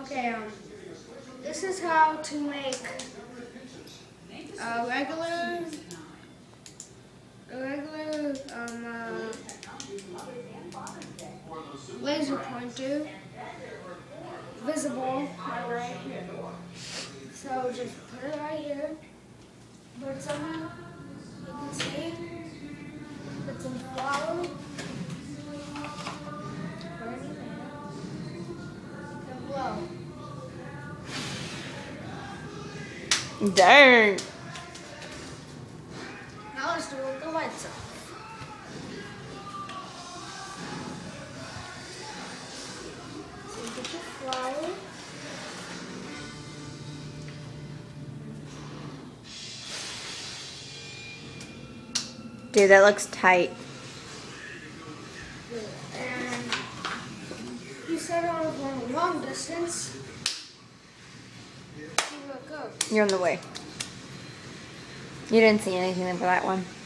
Okay, this is how to make a regular laser pointer visible right here. So just put it right here, but somehow you can see it's in flour. Dang. Now let's do it with the lights off. So you get your flour. Dude, that looks tight. And you set it on a long distance. See where it goes. You're on the way. You didn't see anything for that one.